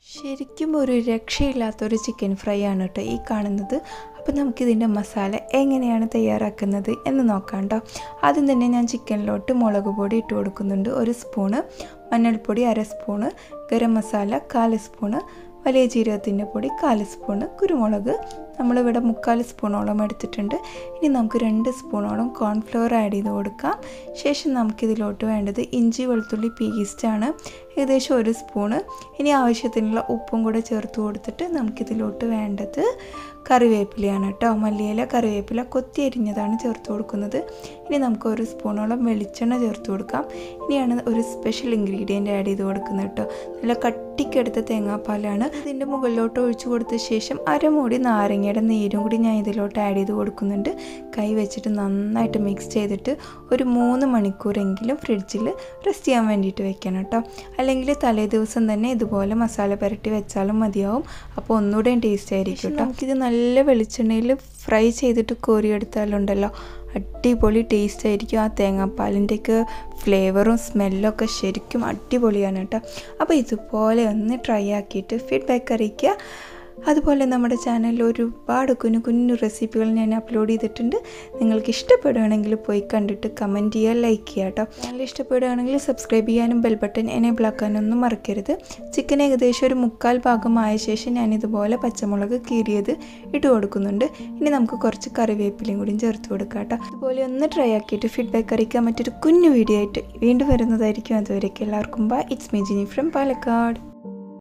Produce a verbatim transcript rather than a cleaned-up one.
ശരിക്കും ഒരു രക്ഷയില്ലാത്തൊരു chicken fry ആണ് കേട്ടോ ഈ കാണുന്നത്. അപ്പോൾ നമുക്കിതിൻ്റെ മസാല എങ്ങനെയാണ് തയ്യാറാക്കുന്നത് എന്ന് നോക്കാം കേട്ടോ. ആദ്യം തന്നെ ഞാൻ ചിക്കനിലോട്ട് മുളക് പൊടി ഇട്ട് കൊടുക്കുന്നുണ്ട്. ഒരു സ്പൂണ് മഞ്ഞൾപ്പൊടി, അര സ്പൂണ് ഗരം മസാല, കാൽ സ്പൂണ് വലിയ ജീരകത്തിൻ്റെ പൊടി, കാൽ സ്പൂണ് കുരുമുളക്, നമ്മളിവിടെ മുക്കാൽ സ്പൂണോളം എടുത്തിട്ടുണ്ട്. ഇനി നമുക്ക് രണ്ട് സ്പൂണോളം കോൺഫ്ലവർ ആഡ് ചെയ്ത് കൊടുക്കാം. ശേഷം നമുക്കിതിലോട്ട് വേണ്ടത് ഇഞ്ചി വെളുത്തുള്ളി പേസ്റ്റാണ്, ഏകദേശം ഒരു സ്പൂണ്. ഇനി ആവശ്യത്തിനുള്ള ഉപ്പും കൂടെ ചേർത്ത് കൊടുത്തിട്ട് നമുക്കിതിലോട്ട് വേണ്ടത് കറിവേപ്പിലയാണ് കേട്ടോ. മല്ലിയില, കറിവേപ്പില കൊത്തി അരിഞ്ഞതാണ് ചേർത്ത് കൊടുക്കുന്നത്. ഇനി നമുക്ക് ഒരു സ്പൂണോളം വെളിച്ചെണ്ണ ചേർത്ത് കൊടുക്കാം. ഇനിയാണ് ഒരു സ്പെഷ്യൽ ഇൻഗ്രീഡിയൻറ്റ് ആഡ് ചെയ്ത് കൊടുക്കുന്നത് കേട്ടോ. നല്ല കട്ടിക്കെടുത്ത തേങ്ങാപ്പാലാണ്. ഇതിൻ്റെ മുകളിലോട്ട് ഒഴിച്ചു കൊടുത്ത ശേഷം അരമൂടി നാരങ്ങയുടെ നീരും കൂടി ഞാൻ ഇതിലോട്ട് ആഡ് ചെയ്ത് കൊടുക്കുന്നുണ്ട്. കൈ വെച്ചിട്ട് നന്നായിട്ട് മിക്സ് ചെയ്തിട്ട് ഒരു മൂന്ന് മണിക്കൂറെങ്കിലും ഫ്രിഡ്ജിൽ റെസ്റ്റ് ചെയ്യാൻ വേണ്ടിയിട്ട് വെക്കണം കേട്ടോ. അല്ലെങ്കിൽ തലേ ദിവസം തന്നെ ഇതുപോലെ മസാല പുരട്ടി വെച്ചാലും മതിയാവും. അപ്പോൾ ഒന്നുകൂടെയും ടേസ്റ്റ് ആയിരിക്കും കേട്ടോ. നമുക്കിത് നല്ല വെളിച്ചെണ്ണയിൽ ഫ്രൈ ചെയ്തിട്ട് കോരിയെടുത്താലുണ്ടല്ലോ അടിപൊളി ടേസ്റ്റ് ആയിരിക്കും. ആ തേങ്ങാപ്പാലിൻ്റെയൊക്കെ ഫ്ലേവറും സ്മെല്ലൊക്കെ ശരിക്കും അടിപൊളിയാണ് കേട്ടോ. അപ്പോൾ ഇതുപോലെ ഒന്ന് ട്രൈ ആക്കിയിട്ട് ഫീഡ്ബാക്ക് അറിയിക്കുക. അതുപോലെ നമ്മുടെ ചാനലിൽ ഒരുപാട് കുഞ്ഞു കുഞ്ഞു റെസിപ്പികൾ ഞാൻ അപ്ലോഡ് ചെയ്തിട്ടുണ്ട്. നിങ്ങൾക്ക് ഇഷ്ടപ്പെടുകയാണെങ്കിൽ പോയി കണ്ടിട്ട് കമൻറ്റ് ചെയ്യുക, ലൈക്ക് ചെയ്യുക കേട്ടോ. ചാനൽ ഇഷ്ടപ്പെടുകയാണെങ്കിൽ സബ്സ്ക്രൈബ് ചെയ്യാനും ബെൽ ബട്ടൺ എനേബിൾ ആക്കാനൊന്നും മറക്കരുത്. ചിക്കൻ ഏകദേശം ഒരു മുക്കാൽ ഭാഗമായ ശേഷം ഞാനിതുപോലെ പച്ചമുളക് കീറിയത് ഇട്ട് കൊടുക്കുന്നുണ്ട്. ഇനി നമുക്ക് കുറച്ച് കറിവേപ്പിലയും കൂടി ചേർത്ത് കൊടുക്കാം കേട്ടോ. അതുപോലെ ഒന്ന് ട്രൈ ആക്കിയിട്ട് ഫീഡ്ബാക്ക് അറിയിക്കാൻ മറ്റൊരു കുഞ്ഞു വീഡിയോ ആയിട്ട് വീണ്ടും വരുന്നതായിരിക്കും. അതുവരേക്കും എല്ലാവർക്കും bye. It's me Jini from Palakkad.